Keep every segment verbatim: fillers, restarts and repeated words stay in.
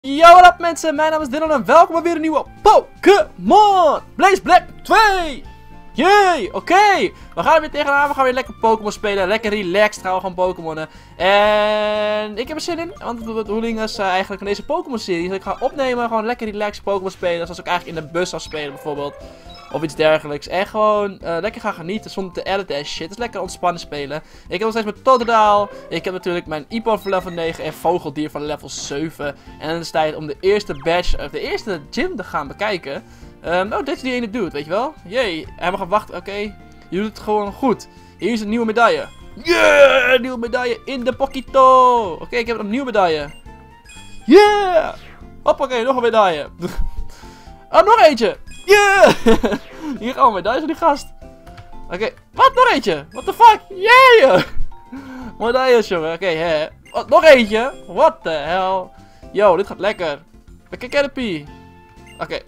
Yo, wat up mensen, mijn naam is Dylan en welkom bij weer een nieuwe Pokémon Blaze Black twee! Yay, oké, okay. We gaan er weer tegenaan, we gaan weer lekker Pokémon spelen, lekker relaxed gaan we gewoon Pokémonnen. En ik heb er zin in, want de bedoeling is uh, eigenlijk van deze Pokémon serie dat ik ga opnemen, gewoon lekker relaxed Pokémon spelen, zoals ik eigenlijk in de bus zou spelen bijvoorbeeld. Of iets dergelijks. En gewoon uh, lekker gaan genieten zonder te editen en shit. Dus lekker ontspannen spelen. Ik heb nog steeds mijn Totodile. Ik heb natuurlijk mijn Ipon van level negen en Vogeldier van level zeven. En dan is het tijd om de eerste badge, of de eerste gym te gaan bekijken. Um, oh, dit is die ene dude, weet je wel? Jee, hij mag wachten. Oké, okay. Je doet het gewoon goed. Hier is een nieuwe medaille. Yeah, nieuwe medaille in de Pokito. Oké, okay, ik heb een nieuwe medaille. Yeah. Hoppakee, nog een medaille. Oh, nog eentje. Yeah! Hier gaan we medailles van die gast. Oké, okay. Wat? Nog eentje? What the fuck? Yeah! Medailles, jongen. Oké, okay, hè. Wat? Nog eentje? What the hell? Yo, dit gaat lekker. Lekker Caterpie. Oké. Okay.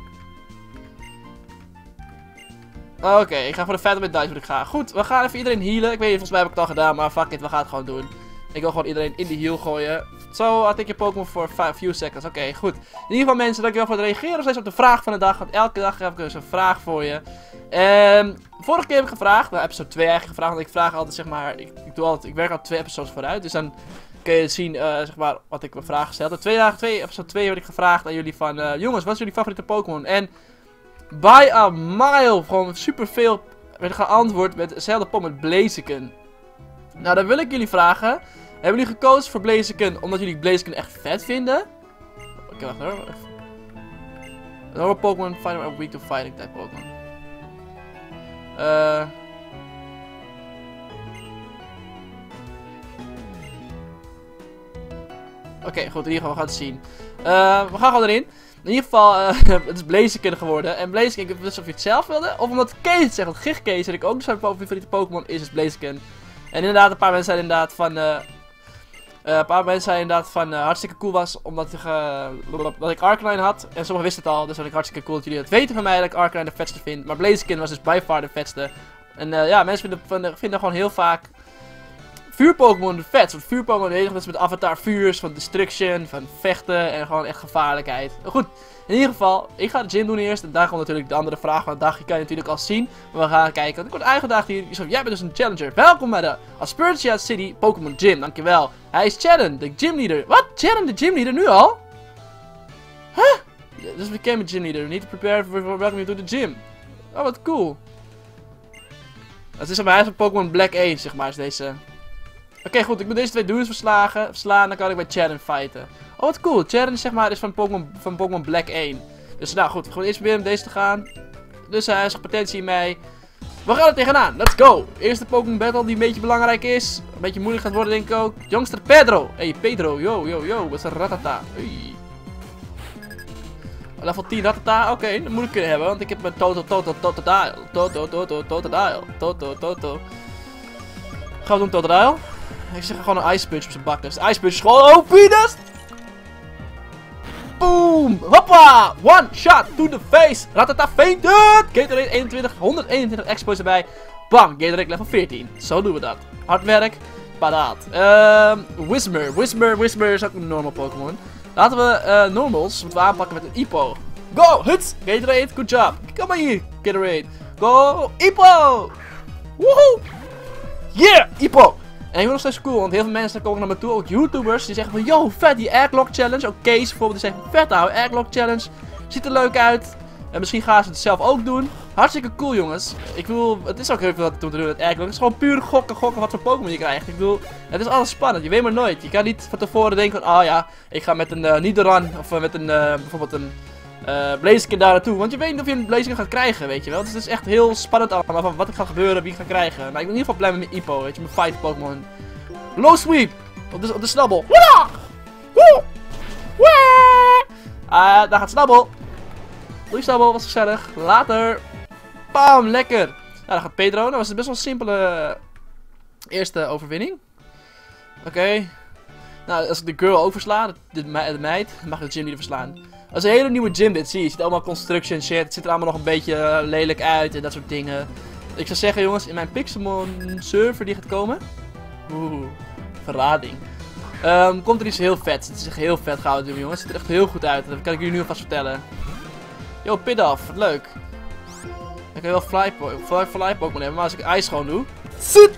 Oké, okay, ik ga voor de vette medailles moet ik gaan. Goed, we gaan even iedereen healen. Ik weet niet, volgens mij heb ik het al gedaan, maar fuck it, we gaan het gewoon doen. Ik wil gewoon iedereen in de heal gooien. Zo had ik je Pokémon voor a few seconds. Oké, okay, goed. In ieder geval mensen, dankjewel voor het reageren. Nog steeds op de vraag van de dag. Want elke dag heb ik dus een vraag voor je. Um, vorige keer heb ik gevraagd. Nou, episode twee eigenlijk gevraagd. Want ik vraag altijd, zeg maar. Ik, ik, doe altijd, ik werk al twee episodes vooruit. Dus dan kun je zien, uh, zeg maar, wat ik mijn vraag gesteld heb. Twee dagen, twee, episode twee werd ik gevraagd aan jullie van. Uh, jongens, wat is jullie favoriete Pokémon? En by a mile, gewoon superveel werd geantwoord met hetzelfde Pokémon met Blaziken. Nou, dan wil ik jullie vragen. Hebben jullie gekozen voor Blaziken omdat jullie Blaziken echt vet vinden? Oké, okay, wacht hoor. Normal Pokémon, fighting are weak to fighting type Pokémon. Uh... Oké, okay, goed, in ieder geval, we gaan het zien. Uh, we gaan gewoon erin. In ieder geval, uh, het is Blaziken geworden. En Blaziken, ik weet niet of je het zelf wilde. Of omdat Kees het zegt, want Gigkees, en ik ook zijn favoriete Pokémon is, is Blaziken. En inderdaad, een paar mensen zeiden inderdaad van... Uh, Uh, een paar mensen zeiden inderdaad van uh, hartstikke cool was omdat ik, uh, dat ik Arcanine had. En sommigen wisten het al, dus dat ik hartstikke cool dat jullie het weten van mij dat ik Arcanine de vetste vind. Maar Blaziken was dus by far de vetste. En uh, ja, mensen vinden, vinden, vinden gewoon heel vaak vuur-Pokémon de vetst. Want vuur-Pokémon weet je, met avatar vuurs, van destruction, van vechten en gewoon echt gevaarlijkheid. Maar goed, in ieder geval, ik ga de gym doen eerst. En daar komt natuurlijk de andere vraag van de dag. Die kan je natuurlijk al zien. Maar we gaan kijken. Want ik word uitgedaagd hier. Jij bent dus een challenger. Welkom bij de Aspertia City Pokémon Gym. Dankjewel. Hij is Chadden, de gymleader. Wat? Chadden, de gymleader? Nu al? Huh? Dus we became a gymleader. We need to prepare for welcome you to the gym. Oh, wat cool. Het is hij is een Pokémon Black één, zeg maar, is deze. Oké, okay, goed. Ik moet deze twee dudes verslagen. Verslaan, dan kan ik bij Chadden fighten. Oh, wat cool. Chadden, zeg maar, is van Pokémon van Pokémon Black één. Dus nou goed, we gaan eerst proberen om deze te gaan. Dus hij uh, is potentie in mij. We gaan er tegenaan. Let's go. Eerste Pokémon Battle die een beetje belangrijk is. Een beetje moeilijk gaat worden, denk ik ook. Jongster Pedro. Hey, Pedro. Yo, yo, yo. Wat is een Rattata? Hey. Level tien Rattata. Oké, okay, dat moet ik kunnen hebben. Want ik heb mijn Toto, Toto, Totodile. Toto, Toto, Totodile. Toto, Toto. Gaan we doen, Totodile. Ik zeg gewoon een Ice Punch op zijn bak. Dus Ice Punch is gewoon O P, dus. Boom! Hoppa! One shot to the face! Ratata fainted! Gatorade eenentwintig, honderdeenentwintig exploits erbij. Bam! Gatorade level veertien. Zo doen we dat. Hard werk. Paraat. Um, Whismer. Whismer. Whismer is ook een normal Pokémon. Laten we uh, normals moeten we aanpakken met een Ippo. Go! Huts! Gatorade, good job. Kom maar hier, Gatorade. Go! Ippo! Woehoe! Yeah! Ippo! En ik vind het nog steeds cool, want heel veel mensen komen naar me toe, ook YouTubers, die zeggen van, yo, vet, die Airlock Challenge. Ook Kees bijvoorbeeld, die zegt, vet ouwe, Airlock Challenge. Ziet er leuk uit. En misschien gaan ze het zelf ook doen. Hartstikke cool, jongens. Ik bedoel, het is ook heel veel te doen met Airlock. Het is gewoon puur gokken, gokken wat voor Pokémon je krijgt. Ik bedoel, het is alles spannend. Je weet maar nooit. Je kan niet van tevoren denken van, oh ja, ik ga met een uh, Nidoran, of uh, met een, uh, bijvoorbeeld een... Uh, Blaziken daar naartoe, want je weet niet of je een Blaziken gaat krijgen, weet je wel. Dus het is echt heel spannend allemaal van wat er gaat gebeuren, wie ik ga krijgen. Maar ik ben in ieder geval blij met mijn Ippo, weet je, mijn fight Pokémon. Low sweep! Op de, op de snabbel. Ah, daar gaat snabbel. Doei snabbel, was gezellig. Later. Bam, lekker. Nou, daar gaat Pedro. Nou was het best wel een simpele eerste overwinning. Oké. Okay. Nou, als ik de girl oversla, de, de, de meid, dan mag ik de gym niet verslaan. Dat is een hele nieuwe gym dit, zie je. Je ziet allemaal construction shit. Het ziet er allemaal nog een beetje uh, lelijk uit en dat soort dingen. Ik zou zeggen jongens, in mijn Pixelmon server die gaat komen. Oeh, verrading. Um, komt er iets heel vet. Het is echt heel vet gouden doen, jongens. Het ziet er echt heel goed uit. Dat kan ik jullie nu alvast vertellen. Yo, Pidove. Wat leuk. Ik kan wel fly, fly, fly Pokémon hebben, maar als ik ijs gewoon doe. Zit!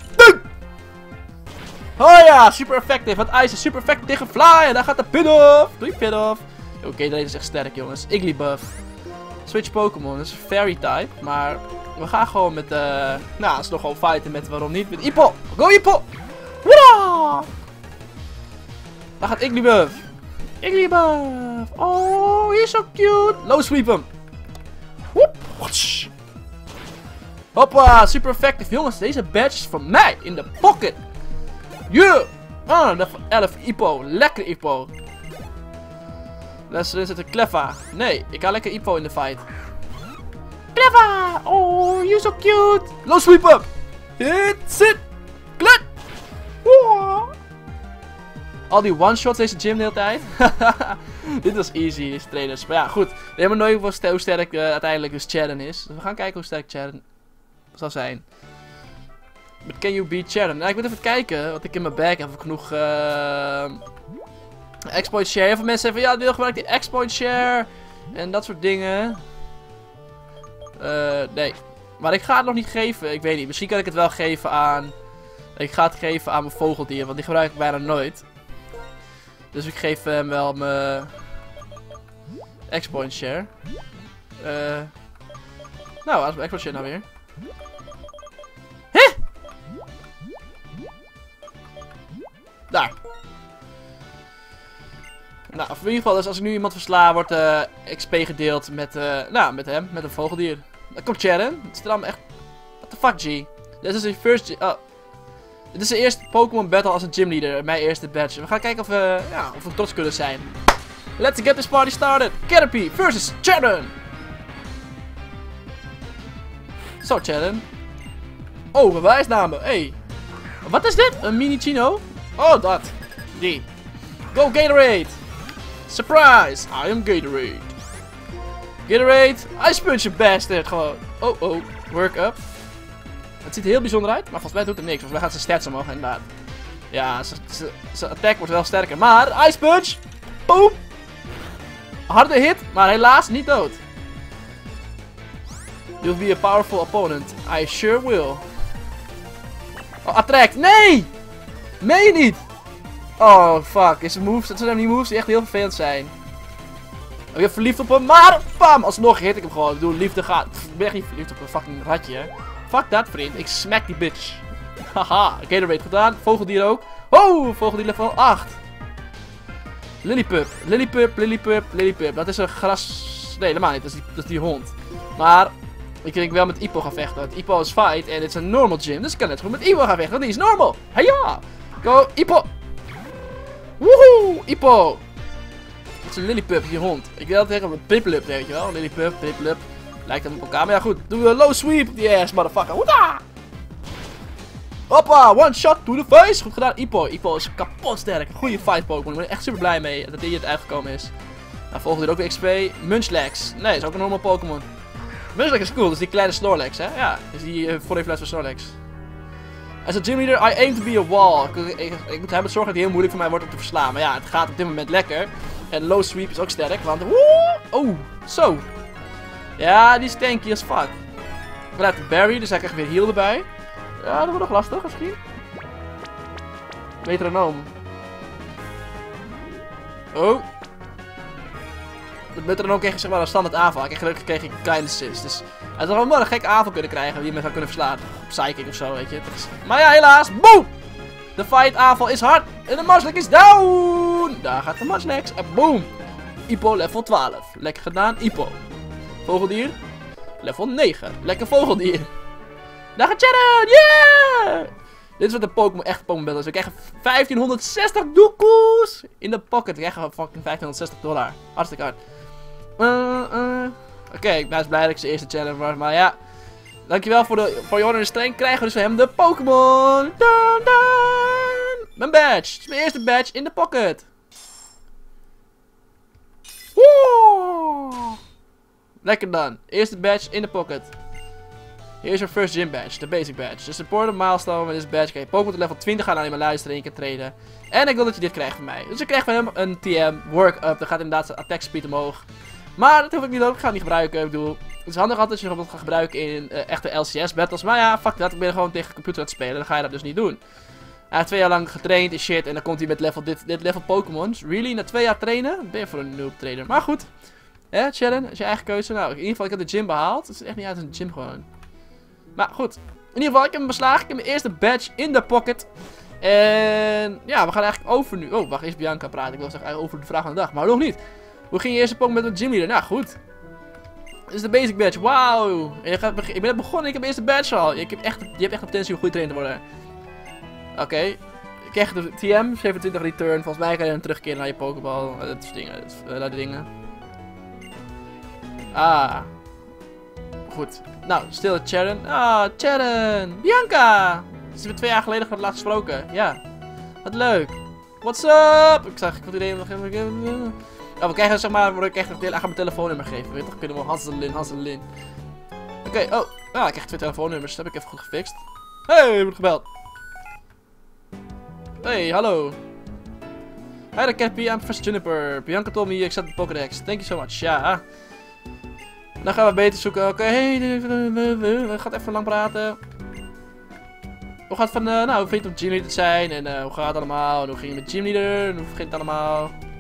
Oh ja, super effectief. Want ijs is super effectief tegen fly. En daar gaat de Pidove. Doei Pidove. Oké, okay, deze is echt sterk, jongens. Igglybuff. Switch Pokémon. Dat is Fairy type. Maar we gaan gewoon met, uh, nou, als we nog gewoon fighten met, waarom niet, met Ippo. Go Ippo! Woedah! Daar gaat Igglybuff. Igglybuff. Oh, hij is zo cute. Low sweep hem. Woep. Hoppa, super effectief. Jongens, deze badge is van mij in de pocket. Yeah! Ah, level elf Ippo. Lekker Ippo. Lessen zit een Cleffa. Nee, ik ga lekker Ippo in de fight. Cleffa! Oh, you're so cute. Low sweep up. Hit, sit. Klut. Wow. Al die one-shots deze gym de hele tijd. Dit was easy, deze trainers. Maar ja, goed. We hebben nooit hoe sterk, hoe sterk uh, uiteindelijk dus Chadden is. Dus we gaan kijken hoe sterk Chadden zal zijn. But can you beat Chadden? Nou, ik moet even kijken, want ik in mijn bag heb genoeg uh, exploit share. Heel veel mensen zeggen van ja, wil gebruik die exploit share en dat soort dingen. Uh, nee, maar ik ga het nog niet geven. Ik weet niet, misschien kan ik het wel geven aan. Ik ga het geven aan mijn vogeldier, want die gebruik ik bijna nooit. Dus ik geef hem wel mijn exploit share. Uh, nou, wat is mijn exploit share nou weer? Daar. Nou, in ieder geval, dus als ik nu iemand versla, wordt uh, X P gedeeld met, uh, nou, met hem, met een vogeldier. Dan komt Chadden. Het is er allemaal echt... What the fuck, G? Dit is de first... Oh. Dit is de eerste Pokémon battle als een gymleader. Mijn eerste badge. We gaan kijken of we, ja, of we trots kunnen zijn. Let's get this party started. Caterpie versus Chadden. Zo, Chadden. Oh, bewijsnamen. Hey. Wat is dit? Een mini Chino? Oh, dat. Die. Go Gatorade. Surprise. I am Gatorade. Gatorade. Ice Punch, je bastard. Gewoon. Oh, oh. Work up. Het ziet er heel bijzonder uit. Maar volgens mij doet het niks. Volgens mij gaat zijn stats omhoog inderdaad. Ja, zijn attack wordt wel sterker. Maar Ice Punch. Boom. Harde hit. Maar helaas niet dood. You'll be a powerful opponent. I sure will. Oh, attract. Nee! Meen je niet? Oh, fuck. Is het moves? Dat zijn die moves die echt heel vervelend zijn. Ik ben verliefd op hem, maar bam! Alsnog hit ik hem gewoon. Ik bedoel, liefde gaat. Pff, ik ben echt niet verliefd op een fucking ratje. Fuck dat, vriend. Ik smack die bitch. Haha. Gatorade gedaan. Vogeldier ook. Oh, vogeldier level acht. Lillipup. Lillipup, Lillipup, Lillipup. Dat is een gras... Nee, helemaal niet. Dat is die, dat is die hond. Maar... Ik denk wel met Ippo gaan vechten. Want Ippo is fight en het is een normal gym. Dus ik kan net goed met Ippo gaan vechten. Want die is normal. Heya! Go, Ippo! Woehoe! Ippo! Dat is een Lillipup, die hond. Ik wil het tegen een Piplup, weet je wel. Lillipup, Piplup. Lijkt hem op elkaar. Maar ja, goed. Doe een low sweep. Yes, motherfucker. Woedah! Hoppa! One shot to the face. Goed gedaan, Ippo. Ippo is kapot sterk. Goeie fight Pokémon. Ik ben er echt super blij mee dat hij hier uitgekomen is. Nou, volgende ook weer X P. Munchlax. Nee, is ook een normal Pokémon. Munchlax is cool, dat is die kleine Snorlax, hè? Ja, is die uh, voor even van Snorlax. As a gym leader, I aim to be a wall. Ik, ik, ik moet hem zorgen dat hij heel moeilijk voor mij wordt om te verslaan. Maar ja, het gaat op dit moment lekker. En low sweep is ook sterk, want... Woe! Oh, zo. Ja, die is tanky as fuck. Ik blijf de Barry, dus hij krijgt weer heal erbij. Ja, dat wordt nog lastig, misschien. Metronoom. Oh. Met metronoom kreeg je zeg maar een standaard aanval. Ik gelukkig kreeg ik een kleine assist. Dus hij zou wel een gekke aanval kunnen krijgen die me zou kunnen verslaan. Psychic of zo, weet je. Is... Maar ja, helaas. Boom! De fight aanval is hard. En de Munchlax is down. Daar gaat de Munchlax. En boom. Ippo level twaalf. Lekker gedaan, Ippo. Vogeldier. Level negen. Lekker vogeldier. Daar gaat Chadden. Yeah! Dit is wat de Pokémon echt Pokémon Battle is. We krijgen vijftienhonderdzestig doekoes in de pocket. We krijgen fucking vijftienhonderdzestig dollar. Hartstikke hard. Uh, uh. Oké, okay, ik ben dus blij dat ik zijn eerste challenge was. Maar ja, dankjewel voor, de, voor je honor en streng. Krijgen we dus van hem de Pokémon. Dun, dun. Mijn badge. Het is mijn eerste badge in de pocket. Woe! Lekker dan. Eerste badge in de pocket. Hier is your first gym badge, de basic badge. De support milestone met deze badge kan je Pokémon tot level twintig gaan alleen maar luisteren en je kan trainen. En ik wil dat je dit krijgt van mij. Dus ik krijg van hem een T M, work up, dan gaat inderdaad zijn attack speed omhoog. Maar dat hoef ik niet ook, ik ga het niet gebruiken, ik bedoel... Het is handig altijd als je het gaat gebruiken in uh, echte L C S battles. Maar ja, fuck dat, ik ben gewoon tegen de computer aan het spelen, dan ga je dat dus niet doen. Hij heeft twee jaar lang getraind en shit en dan komt hij met level, dit, dit level Pokémons. Really? Na twee jaar trainen? Ben je voor een noob trainer. Maar goed. Hè, Sharon? Is je eigen keuze. Nou, in ieder geval, ik heb de gym behaald. Het is echt niet uit een gym gewoon. Maar goed. In ieder geval, ik heb hem beslagen. Ik heb mijn eerste badge in de pocket. En ja, we gaan eigenlijk over nu. Oh, wacht, eerst Bianca praten. Ik wil zeggen eigenlijk over de vraag van de dag. Maar nog niet. Hoe ging je eerste Pokémon met een gymleader? Nou, goed. Dit is de basic badge. Wauw. Ik ben net begonnen. Ik heb eerst de badge al. Ik heb echt, je hebt echt de potentie om goed trainer te worden. Oké. Okay. Ik krijg de T M. zevenentwintig return. Volgens mij kan je dan terugkeren naar je Pokéball. Dat soort dingen. Dat, dat dingen. Ah. Goed. Nou, stil Sharon. Ah, Sharon. Bianca. Ze hebben twee jaar geleden voor het laatst gesproken. Ja. Wat leuk. What's up? Ik zag, ik wil iedereen nog even... Oh, we krijgen zeg maar, ik krijg een mijn telefoonnummer geven. Weet toch, kunnen we Hasselin, Hasselin. Oké, okay, oh. Ja, ik krijg twee telefoonnummers. Dat heb ik even goed gefixt. Hey, ik word gebeld. Hey, hallo. Hi there, Cappy. I'm Professor Juniper. Bianca told me you accept the Pokédex. Thank you so much. Ja. Dan gaan we beter zoeken. Oké, okay, hey, we gaan even lang praten. Hoe gaat het van, uh, nou, hoe vind je het om gymleader te zijn? En uh, hoe gaat het allemaal? En hoe ging je met gymleader? En hoe begint het allemaal?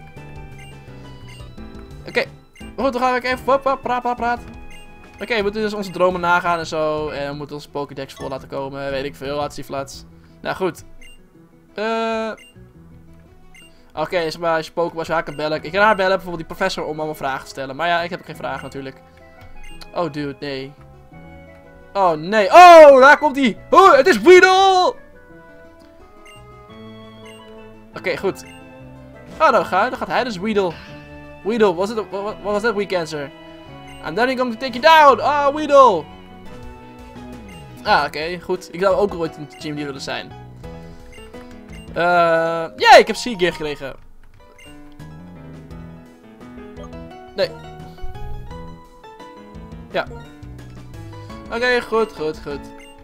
Oké, okay. Goed, dan gaan we even hop, hop, praat, praat, praat. Oké, okay, we moeten dus onze dromen nagaan en zo. En we moeten onze Pokédex vol laten komen. Weet ik veel, flats. Nou goed. Uh... Oké, okay, zeg maar, als je Pokémon als je haar kan bellen. Ik kan haar bellen, bijvoorbeeld die professor, om allemaal vragen te stellen. Maar ja, ik heb geen vragen natuurlijk. Oh, dude, nee. Oh, nee. Oh, daar komt hij. Oh, het is Weedle! Oké, okay, goed. Oh, dan gaat, dan gaat hij dus Weedle. Weedle, was it a, what, what was that weak answer? I'm then going to take you down. Oh, Weedle. Ah, oké, okay, goed. Ik zou ook ooit een gymleader willen zijn. Uh, ja, yeah, ik heb Seagear gekregen. Nee. Ja. Oké, okay, goed, goed, goed.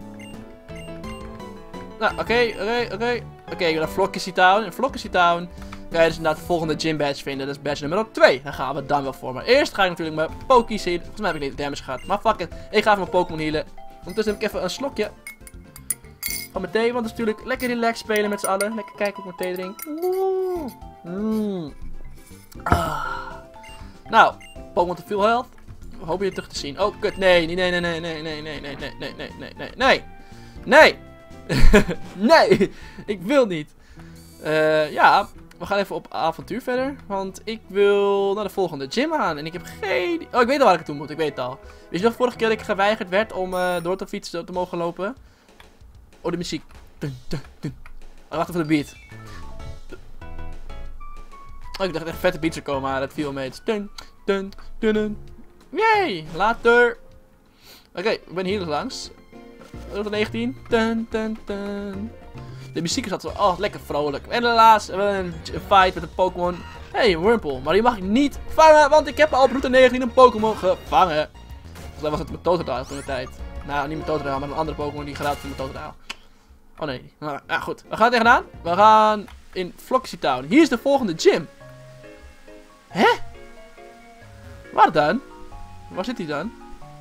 Nou, oké, okay, oké, okay, oké. Okay. Oké, okay, ik ben naar Floccesy Town. In Floccesy Town kan je dus inderdaad de volgende gym badge vinden. Dat is badge nummer twee. Daar gaan we dan wel voor. Maar eerst ga ik natuurlijk mijn Poké's zien. Volgens mij heb ik niet de damage gehad. Maar fuck it. Ik ga even mijn Pokémon healen. Ondertussen heb ik even een slokje van mijn thee. Want het is natuurlijk lekker relaxed spelen met z'n allen. Lekker kijken hoe ik mijn thee drink. Oeh. Mm. Ah. Nou, Pokémon te veel health. Hoop je terug te zien. Oh, kut. Nee, nee, nee, nee, nee, nee, nee, nee, nee, nee, nee, nee, nee, nee. Nee! Nee! Ik wil niet. Uh, ja, we gaan even op avontuur verder. Want ik wil naar de volgende gym gaan. En ik heb geen... Oh, ik weet al waar ik naartoe moet. Ik weet het al. Wist je nog vorige keer dat ik geweigerd werd om uh, door te fietsen te mogen lopen? Oh, de muziek. Dun, dun, dun. Oh, wacht even de beat. Oh, ik dacht echt vette beats er komen, maar dat viel mee. Dun, dun, dun, dun. Yay! Later! Oké, okay, ik ben hier dus langs. Route negentien. Dun, dun, dun. De muziek is altijd zo, oh, lekker vrolijk. En helaas, we hebben een fight met een Pokémon. Hé, hey, Wurmple. Maar die mag ik niet vangen, want ik heb al op route negentien een Pokémon gevangen. Volgens mij was het met Totodile toen de tijd. Nou, niet met Totodile, maar een andere Pokémon die geraakt met Totodile. Oh nee. Nou ja, goed. We gaan er tegenaan. We gaan in Floccesy Town. Hier is de volgende gym. Hè? Waar dan? Waar zit hij dan?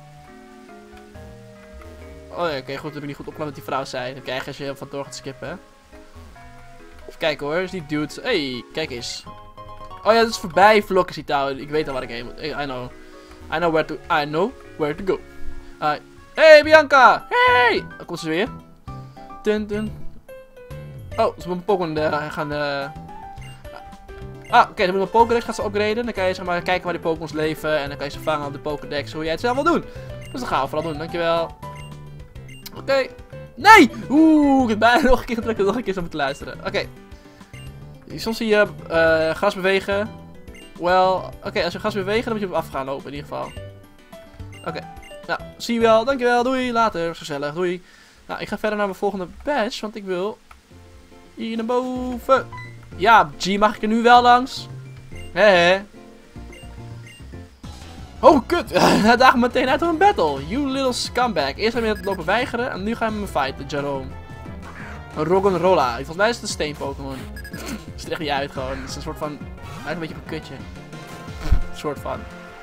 Oh ja, oké, okay, goed, dat heb ik niet goed opgelet dat die vrouw zei. Dan krijg je als je heel van door gaat skippen, hè. Even kijken hoor, is die dude. Hey, kijk eens. Oh ja, dat is voorbij Floccesy Town. Ik weet al waar ik heen moet. I know. I know where to, I know where to go. Uh, hey, Bianca! Hey! Dan komt ze weer. Dun, dun. Oh, ze moet mijn Pokémon uh, gaan... Uh... Ah, oké, okay, dan moet mijn Pokédex gaan ze upgraden. Dan kan je zeg maar kijken waar die Pokémons leven. En dan kan je ze vangen op de Pokédex, hoe jij het zelf wil doen. Dus dat gaan we vooral doen, dankjewel. Oké. Okay. Nee! Oeh, ik heb bijna nog een keer gedrukt om nog een keer zo moeten luisteren. Oké. Okay. Soms zie je uh, gras bewegen. Wel, oké, okay, als je gras bewegen, dan moet je op af gaan lopen in ieder geval. Oké. Okay. Nou, zie je wel. Dankjewel. Doei. Later. Gezellig. Doei. Nou, ik ga verder naar mijn volgende badge, want ik wil hier naar boven. Ja, G, mag ik er nu wel langs? Hé, hé. Oh, kut. Hij daagt meteen uit op een battle. You little scumbag. Eerst heb je het lopen weigeren en nu ga je met me fighten, Jerome. Een Roggenrola. Volgens mij is het een steen-Pokémon. Ziet er echt niet uit gewoon. Het is een soort van... Hij is een beetje op een kutje. Een soort van.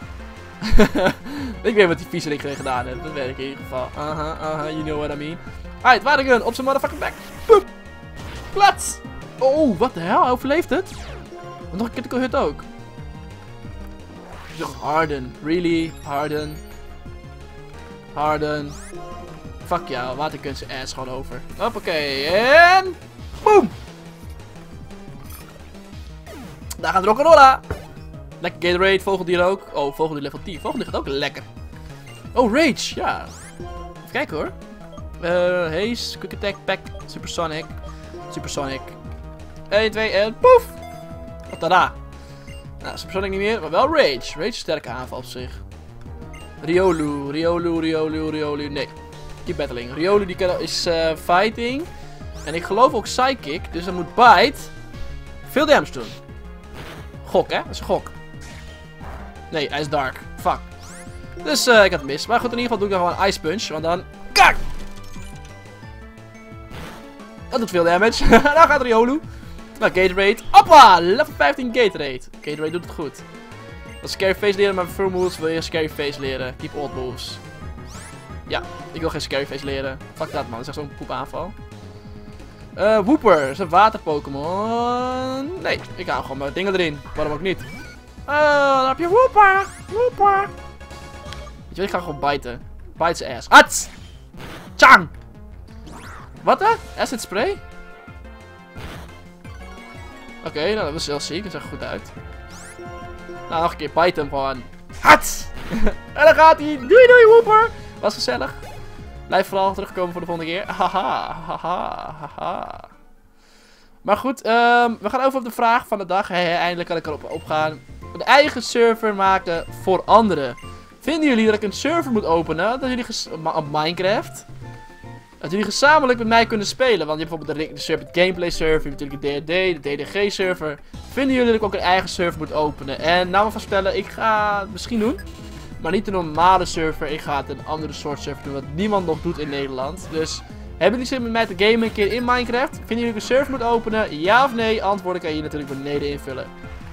Ik weet wat die viezerik gedaan heeft. Dat weet ik in ieder geval. Aha, aha, you know what I mean. Alright, Watergun op zijn motherfucking back. Boep. Plats. Oh, wat de hel? Hij overleeft het. Want nog een critical hit ook. Harden. Really? Harden. Harden. Fuck jou. Watergun zijn ass gewoon over. Hoppakee. En... Boom. Daar gaat Rock'n'Rolla. Lekker Gatorade. Vogeldier ook. Oh, vogeldier level tien. Vogeldier gaat ook lekker. Oh, Rage. Ja. Even kijken hoor. Uh, Haze. Quick Attack. Pack. Supersonic. Supersonic. een, twee en poef. Tada. Nou, Supersonic niet meer, maar wel Rage. Rage is sterke aanval op zich. Riolu, Riolu, Riolu, Riolu. Nee, keep battling. Riolu die kan, is uh, fighting. En ik geloof ook Psychic, dus dan moet Bite veel damage doen. Gok, hè? Dat is een gok. Nee, hij is dark. Fuck. Dus uh, ik had het mis. Maar goed, in ieder geval doe ik dan gewoon Ice Punch, want dan... Kak! Dat doet veel damage. Daar gaat Riolu. Nou, Gatorade. Hoppa! Level vijftien Gatorade. Gatorade doet het goed. Dat Scary Face leren, maar voor moves wil je Scary Face leren. Keep old moves. Ja, ik wil geen Scary Face leren. Fuck dat man, dat is echt zo'n poep aanval. Uh, Wooper, dat is een water Pokémon. Nee, ik hou gewoon mijn dingen erin. Waarom ook niet? Oh, dan heb je Wooper. Wooper. Weet je wat, ik ga gewoon bijten. Bite zijn ass. Ats! Chang! Wat dan? Acid spray? Oké, okay, nou dat was heel ziek. Dat zag er goed uit. Nou, nog een keer bite hem gewoon. Hats! En dan gaat hij. Doei doei Wooper! Was gezellig. Blijf vooral terugkomen voor de volgende keer. Haha, haha, haha. Maar goed, um, we gaan over op de vraag van de dag. Hey, hey, eindelijk kan ik erop opgaan. Een eigen server maken voor anderen. Vinden jullie dat ik een server moet openen? Dat jullie op Minecraft? Dat jullie gezamenlijk met mij kunnen spelen. Want je hebt bijvoorbeeld de, de server gameplay server. Je hebt natuurlijk de D R D, de D D G server. Vinden jullie dat ik ook een eigen server moet openen? En nou maar van vertellen, ik ga het misschien doen. Maar niet de normale server. Ik ga het een andere soort server doen. Wat niemand nog doet in Nederland. Dus hebben jullie zin met mij te gamen een keer in Minecraft? Vinden jullie dat ik een server moet openen? Ja of nee? Antwoorden kan je natuurlijk beneden invullen.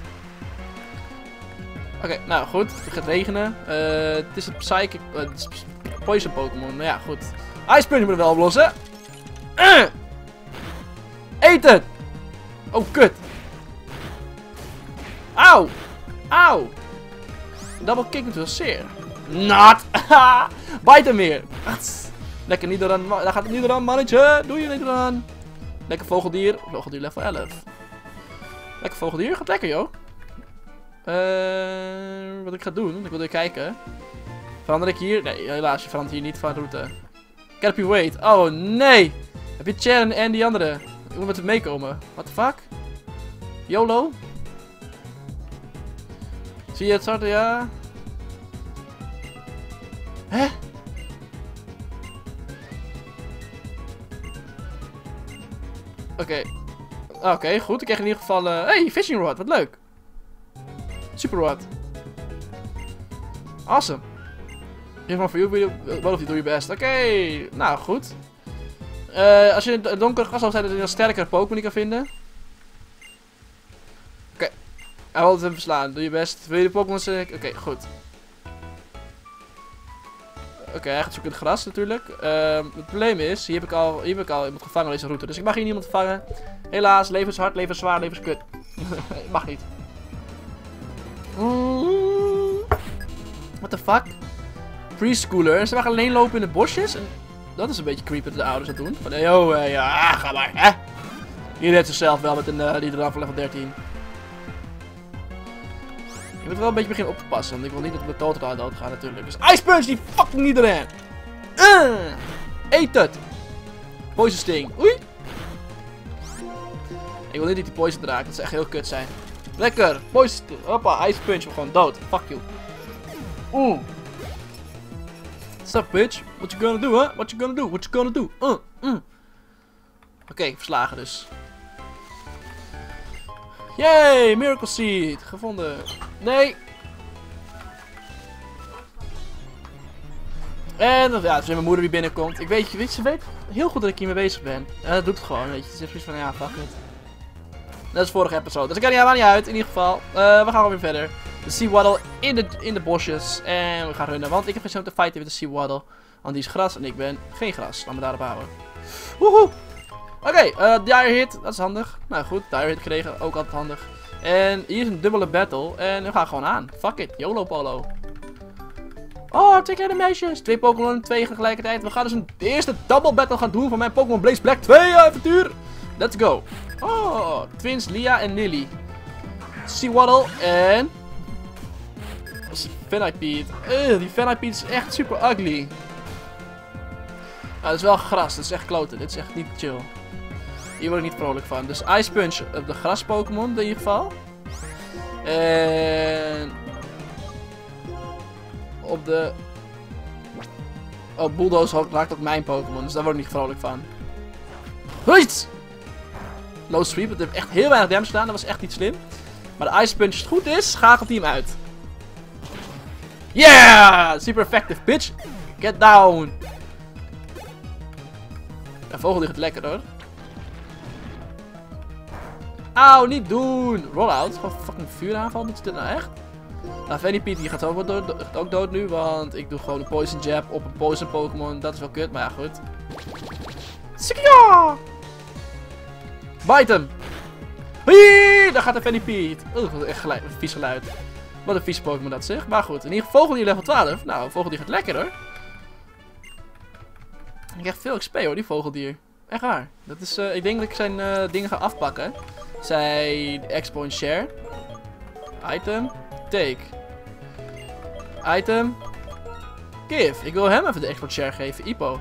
Oké, okay, nou goed. Het gaat regenen. Uh, het is een Psychic... Uh, het is Poison Pokémon. Maar ja, goed. Ice Punch moet er wel oplossen. Uh! Eet het! Oh, kut. Auw! Auw! Double kick doet wel zeer. Not! Bite hem weer. Lekker niet eraan. Daar gaat het niet eraan, mannetje. Doe je niet eraan. Lekker vogeldier. Vogeldier level elf. Lekker vogeldier. Gaat lekker, joh. Uh, wat ik ga doen. Ik wil even kijken. Verander ik hier? Nee, helaas. Je verandert hier niet van route. Caterpie wait. Oh, nee. Heb je Cheren en die andere? Ik moet met hem meekomen. What the fuck? YOLO? Zie je het starten? Ja. Hè? Oké. Okay. Oké, okay, goed. Ik krijg in ieder geval... Uh... Hey, fishing rod. Wat leuk. Super rod. Awesome. Helemaal voor jou. Wat of je doe je best. Oké. Okay. Nou, goed. Uh, als je in het donkere gras zijn, dat je een sterkere Pokémon die kan vinden. Oké. Okay. Hij wil het hem verslaan. Doe je best. Wil je de Pokémon zeggen? Oké, okay, goed. Oké, okay, hij gaat zoeken in het gras natuurlijk. Uh, het probleem is, hier heb ik al, hier heb ik al iemand gevangen op deze route. Dus ik mag hier niemand vangen. Helaas, levenshard, levenszwaar, levenskut. Mag niet. What the fuck? Preschooler. Ze mag alleen lopen in de bosjes. En dat is een beetje creepy dat de ouders dat doen. Van, hey, oh, uh, ja, ga maar, hè. Je redt zichzelf wel met een uh, die eraf van level dertien. Ik moet wel een beetje beginnen op te passen, want ik wil niet dat ik met Totodile dood ga natuurlijk. Dus Ice Punch, die fucking niet erin. Uh, eet het. Poison Sting. Oei. Ik wil niet dat die poison raakt, dat zou echt heel kut zijn. Lekker. Poison Sting. Hoppa, Ice Punch, we gewoon dood. Fuck you. Oeh. What's up, bitch? What you gonna do, huh? What you gonna do? What you gonna do? Uh, uh. Oké, okay, verslagen dus. Yay, Miracle Seed. Gevonden. Nee. En ja, het is weer mijn moeder die binnenkomt. Ik weet, weet, ze weet heel goed dat ik hiermee bezig ben. En dat doet het gewoon, weet je. Ze zegt zoiets van, ja, fuck it. Dat is vorige episode. Dus ik kan niet helemaal niet uit, in ieder geval. Uh, we gaan gewoon weer verder. De Seawaddle in de, in de bosjes. En we gaan runnen, want ik heb geen zin om te fighten met de Seawaddle. Want die is gras en ik ben geen gras. Laat me daarop houden. Woehoe! Oké, okay, uh, dire hit. Dat is handig. Nou goed, dire hit gekregen. Ook altijd handig. En hier is een dubbele battle. En we gaan gewoon aan. Fuck it. YOLO Polo. Oh, twee kleine meisjes. Twee Pokémon, twee tegelijkertijd. We gaan dus een, de eerste double battle gaan doen van mijn Pokémon Blaze Black twee avontuur. Let's go. Oh, twins Lia en Lily. Seawaddle en... Venipede. Uh, die Venipede is echt super ugly. Nou, dat is wel gras. Dat is echt kloten. Dit is echt niet chill. Hier word ik niet vrolijk van. Dus Ice Punch op de gras Pokémon in ieder geval. En... Op de... Oh, Bulldoze raakt ook mijn Pokémon. Dus daar word ik niet vrolijk van. Huit! Low Sweep. Dat heeft echt heel weinig damage gedaan. Dat was echt niet slim. Maar de Ice Punch, als het goed is, schakelt hij hem uit. Yeah! Super effective, bitch. Get down. De vogel ligt lekker hoor. Auw, niet doen. Rollout. Gewoon fucking vuuraanval. Doet dit nou echt? Nou, Venipede die gaat ook, dood, gaat ook dood nu. Want ik doe gewoon een Poison Jab op een Poison Pokémon. Dat is wel kut, maar ja, goed. Sikja! Bite hem. Hii, daar gaat de Venipede. Oeh, wat echt geluid, een vies geluid. Wat een vies Pokémon dat zegt. Maar goed, in ieder geval Vogeldier level twaalf. Nou, Vogeldier gaat lekker hoor. Ik krijg veel X P hoor, die Vogeldier. Echt waar. Dat is, uh, ik denk dat ik zijn uh, dingen ga afpakken. Zijn Expo en Share. Item. Take. Item. Give. Ik wil hem even de Expo en Share geven. Ipo.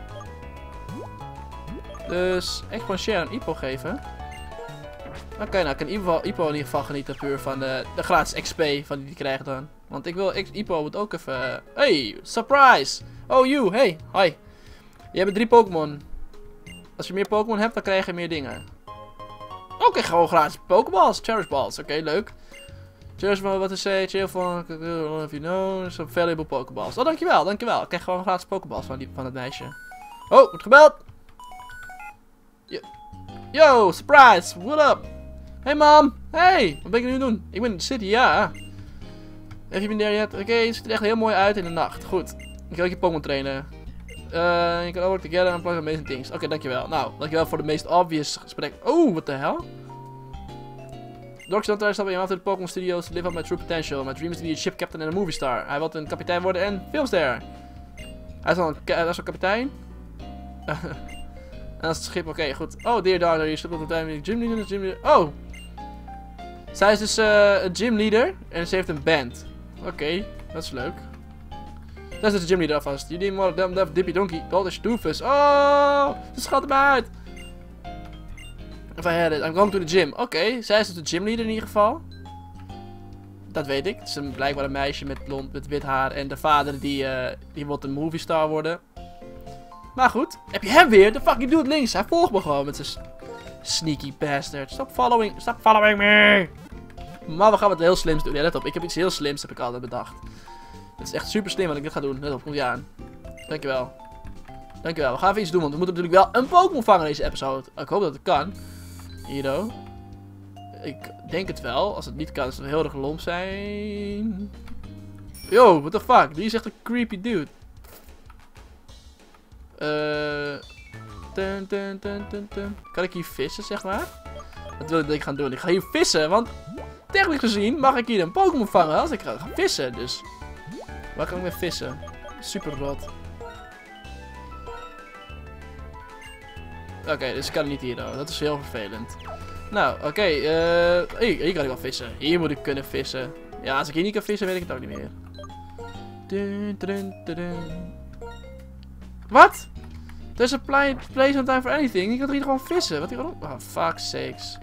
Dus Expo en Share aan Ipo geven. Oké, okay, nou kan Ipo, Ipo in ieder geval genieten puur van de, de gratis X P van die die krijgt dan. Want ik wil, Ipo moet ook even... Uh, hey, surprise! Oh, you, hey, hi. Je hebt drie Pokémon. Als je meer Pokémon hebt, dan krijg je meer dingen. Oké, okay, gewoon gratis Pokéballs, Cherish Balls. Oké, okay, leuk. Cherish Balls, wat is het? Chill van, if you know, some valuable Pokéballs. Oh, dankjewel, dankjewel. Ik krijg gewoon gratis Pokéballs van, die, van het meisje. Oh, wordt gebeld. Yo, Yo surprise, what up? Hey mam, hey, wat ben ik nu doen? Ik ben in de city, ja. Heb je been there yet? Oké, okay, het ziet er echt heel mooi uit in de nacht. Goed, ik kan ook je Pokémon trainen. Uh, je kan all work together and play amazing things. Oké, okay, dankjewel. Nou, dankjewel voor de meest obvious gesprek. Oh, what the hell? Doc don't stop after the Pokémon Studios to live up my true potential. My dream is to be a ship captain and a movie star. Hij wil een kapitein worden en filmster. Hij is al een, hij is al kapitein. En dat is het schip, oké, okay, goed. Oh, dear daughter, je stopt op de tijd gymleader, gymleader. Oh! Zij is dus uh, een gymleader en ze heeft een band. Oké, okay, dat is leuk. Dat is de gymleader alvast. You didn't want them dippy donkey. Gold is doofus. Oh! Ze schat hem uit! If I had it, I'm going to the gym. Oké, okay, zij is dus de gymleader in ieder geval. Dat weet ik. Het is een, blijkbaar een meisje met blond, met wit haar. En de vader die, uh, die wil een movie star worden. Maar goed, heb je hem weer? De fucking dude links. Hij volgt me gewoon met zijn sneaky bastard. Stop following, stop following me. Maar we gaan wat heel slims doen. Ja, let op. Ik heb iets heel slims, heb ik altijd bedacht. Het is echt super slim wat ik dit ga doen. Let op, komt ie aan. Dankjewel. Dankjewel. We gaan even iets doen, want we moeten natuurlijk wel een Pokémon vangen in deze episode. Ik hoop dat het kan. Hierdo. Ik denk het wel. Als het niet kan, is het heel erg lomp zijn. Yo, what the fuck? Die is echt een creepy dude. Uh, dun, dun, dun, dun, dun. Kan ik hier vissen, zeg maar? Dat wil ik gaan doen. Ik ga hier vissen, want technisch gezien mag ik hier een Pokémon vangen als ik ga vissen. Dus waar kan ik mee vissen? Super rot. Oké, okay, dus ik kan niet hier. Oh. Dat is heel vervelend. Nou, oké. Okay, uh, hier, hier kan ik wel vissen. Hier moet ik kunnen vissen. Ja, als ik hier niet kan vissen, weet ik het ook niet meer. Dun, dun, dun, dun. Wat? There's a place on time for anything. Ik kan er hier gewoon vissen. Wat hier gewoon... Oh, fuck sakes.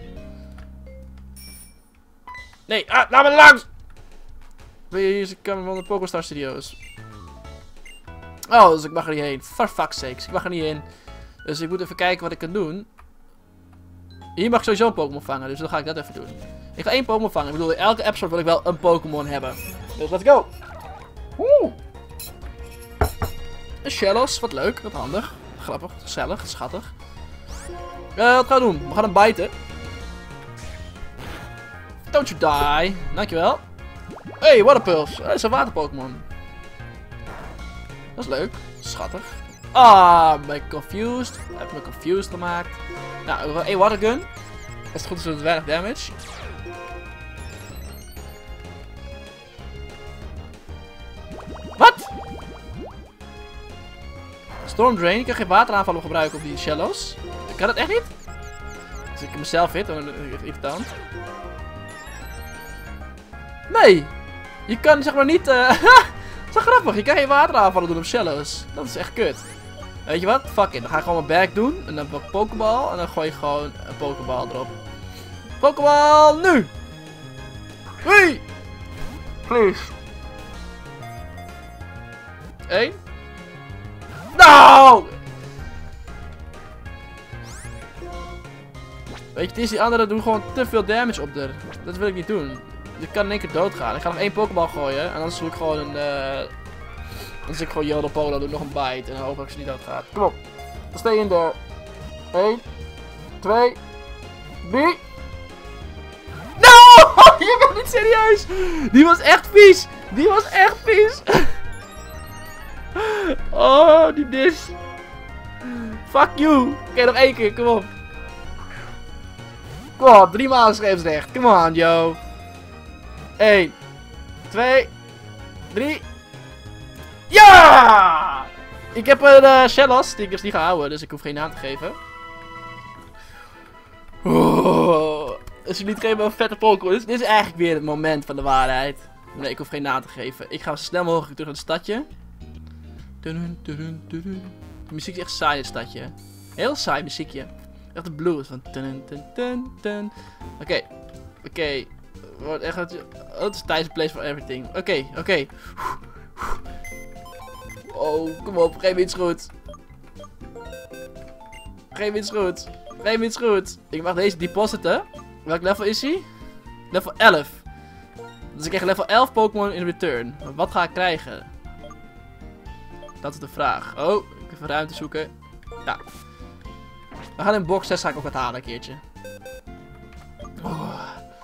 Nee, ah, laat me langs! Hier is de kamer van de Pokéstar Studios. Oh, dus ik mag er niet heen. For fuck sakes. Ik mag er niet in. Dus ik moet even kijken wat ik kan doen. Hier mag ik sowieso een Pokémon vangen. Dus dan ga ik dat even doen. Ik ga één Pokémon vangen. Ik bedoel, in elke episode wil ik wel een Pokémon hebben. Dus let's go! Woe! Een Shellos, wat leuk, wat handig. Grappig, gezellig, schattig. Uh, wat gaan we doen? We gaan hem bijten. Don't you die. Dankjewel. Hey, Waterpulse. Dat is een water-Pokémon. Dat is leuk. Schattig. Ah, ben ik confused. Heb me confused gemaakt. Nou, hey, Watergun. Als het goed is, doet het weinig damage. Wat? Storm Drain. Ik kan geen wateraanvallen gebruiken op die Shellos. Ik kan dat echt niet? Als ik mezelf hit, dan is het irritant. Nee! Je kan zeg maar niet... Uh, dat is wel grappig, je kan geen wateraanvallen doen op Shellos. Dat is echt kut. Weet je wat? Fuck it. Dan ga ik gewoon mijn back doen. En dan pak ik Pokéball. En dan gooi je gewoon een Pokéball erop. Pokéball nu! Hoi! Please. Eén. Nou! Weet je, het is die andere doen gewoon te veel damage op haar. Dat wil ik niet doen. Ik kan in één keer doodgaan. Ik ga nog één Pokéball gooien. En dan doe ik gewoon een... Uh... Dan zit ik gewoon Yodel Polo, doe nog een bite. En dan hoop ik dat ze niet doodgaat. Kom op. Dan stay in there. één. twee. drie. No! Je bent niet serieus! Die was echt vies! Die was echt vies! Oh, die dis. Fuck you! Oké, nog één keer, kom op. Kom op, drie maal scheepsrecht. Come on, yo. één. twee. drie. Ja! Ik heb een uh, Shellos, die ik dus niet ga houden, dus ik hoef geen naam te geven. Oh, als je niet geven een vette Pokémon, dit, dit is eigenlijk weer het moment van de waarheid. Nee, ik hoef geen naam te geven. Ik ga zo snel mogelijk terug naar het stadje. Dun, dun, dun, dun. De muziek is echt saai, het stadje. Heel saai muziekje. Echt de blues van... Oké, oké. Wordt echt... Oh, het is tijdens place for everything. Oké, okay, oké. Okay. Oh, kom op. Geef me iets goed. Geef me iets goed. Geef me iets goed. Ik mag deze depositen. Welk level is hij? Level elf. Dus ik krijg level elf Pokémon in return. Maar wat ga ik krijgen? Dat is de vraag. Oh, ik even ruimte zoeken. Ja. We gaan in box zes ga ik ook wat halen een keertje. Oh.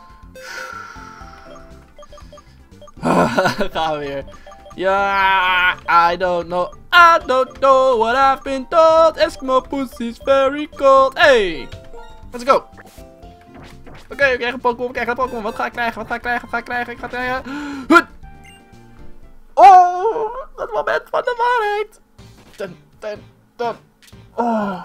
Gaan we weer. Ja, I don't know. I don't know what I've been told. Eskimo pussy's very cold. Hey, let's go. Oké, okay, we krijgen een Pokémon. We krijgen een Pokémon. Wat ga ik krijgen? Wat ga ik krijgen? Wat ga ik krijgen? Ik ga krijgen. Hut. Oh, dat moment van de waarheid. Dun, dun, dun. Oh.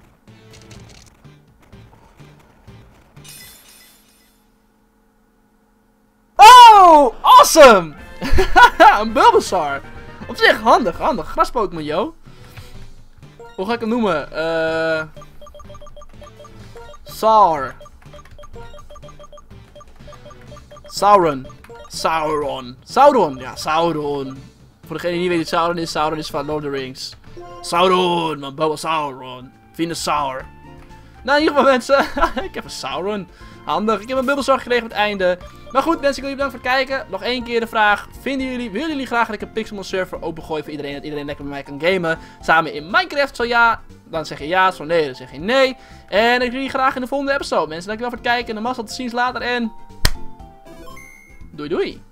Oh, awesome! Een Bulbasaur. Op zich, handig, handig. Gras Pokémon, yo. Hoe ga ik hem noemen? Eh... Uh... Saur. Sauron. Sauron. Sauron, ja, Sauron. Voor degene die niet weet wat Sauron is, Sauron is van Lord of the Rings. Sauron, man, Bulbasauron. Venusaur. Nou, in ieder geval mensen, ik heb een Sauron. Handig. Ik heb een Bulbasaur gekregen op het einde. Maar goed, mensen, ik wil jullie bedanken voor het kijken. Nog één keer de vraag. Vinden jullie, willen jullie graag dat ik een Pixelmon server opengooi voor iedereen? Dat iedereen lekker met mij kan gamen. Samen in Minecraft. Zo ja, dan zeg je ja. Zo nee, dan zeg je nee. En ik zie jullie graag in de volgende episode. Mensen, dankjewel voor het kijken. En de massa tot ziens later. En doei doei.